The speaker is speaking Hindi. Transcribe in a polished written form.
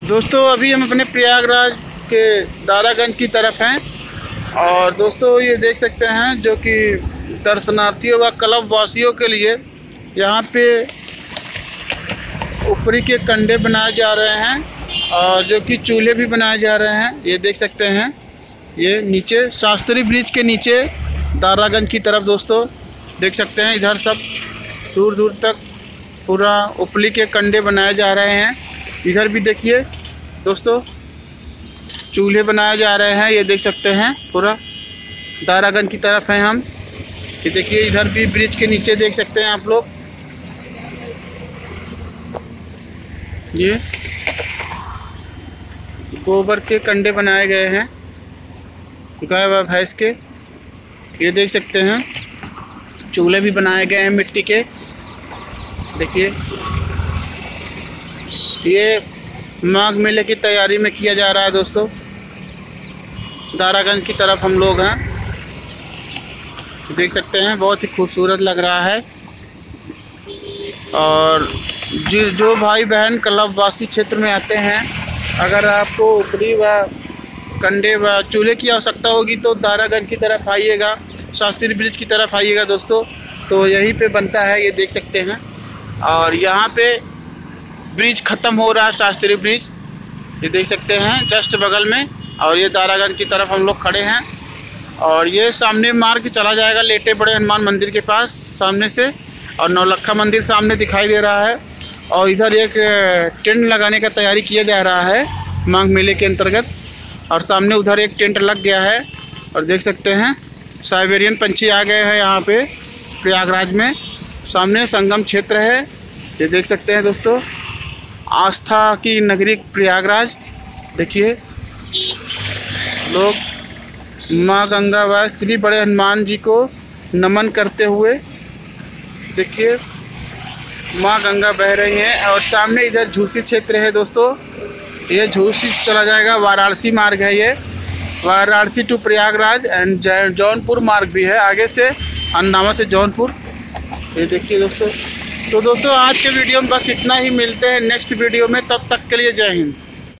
दोस्तों अभी हम अपने प्रयागराज के दारागंज की तरफ हैं और दोस्तों ये देख सकते हैं जो कि दर्शनार्थियों व क्लब वासियों के लिए यहाँ पे ऊपरी के कंडे बनाए जा रहे हैं और जो कि चूल्हे भी बनाए जा रहे हैं। ये देख सकते हैं ये नीचे शास्त्री ब्रिज के नीचे दारागंज की तरफ दोस्तों देख सकते हैं। इधर सब दूर दूर तक पूरा ऊपरी के कंडे बनाए जा रहे हैं। इधर भी देखिए दोस्तों चूल्हे बनाए जा रहे हैं। ये देख सकते हैं पूरा दारागंज की तरफ हैं हम। ये देखिए इधर भी ब्रिज के नीचे देख सकते हैं आप लोग। ये गोबर के कंडे बनाए गए हैं गाय व भैंस के। ये देख सकते हैं चूल्हे भी बनाए गए हैं मिट्टी के। देखिए ये माघ मेले की तैयारी में किया जा रहा है दोस्तों। दारागंज की तरफ हम लोग हैं, देख सकते हैं बहुत ही खूबसूरत लग रहा है। और जो भाई बहन क्लब वासी क्षेत्र में आते हैं, अगर आपको ऊपरी व कंडे व चूल्हे की आवश्यकता होगी तो दारागंज की तरफ आइएगा, शास्त्री ब्रिज की तरफ आइएगा दोस्तों। तो यहीं पे बनता है, ये देख सकते हैं। और यहाँ पे ब्रिज ख़त्म हो रहा है, शास्त्री ब्रिज ये देख सकते हैं जस्ट बगल में। और ये दारागंज की तरफ हम लोग खड़े हैं और ये सामने मार्ग चला जाएगा लेटे बड़े हनुमान मंदिर के पास सामने से, और नौलखा मंदिर सामने दिखाई दे रहा है। और इधर एक टेंट लगाने का तैयारी किया जा रहा है माघ मेले के अंतर्गत, और सामने उधर एक टेंट लग गया है। और देख सकते हैं साइबेरियन पंछी आ गए हैं यहाँ पे प्रयागराज में। सामने संगम क्षेत्र है, ये देख सकते हैं दोस्तों। आस्था की नगरी प्रयागराज। देखिए लोग माँ गंगा व श्री बड़े हनुमान जी को नमन करते हुए, देखिए माँ गंगा बह रही हैं। और सामने इधर झूसी क्षेत्र है दोस्तों। ये झूसी चला जाएगा, वाराणसी मार्ग है ये, वाराणसी टू प्रयागराज। एंड जौनपुर मार्ग भी है आगे से, अंदावा से जौनपुर। ये देखिए दोस्तों। तो दोस्तों आज के वीडियो में बस इतना ही। मिलते हैं नेक्स्ट वीडियो में, तब तक के लिए जय हिंद।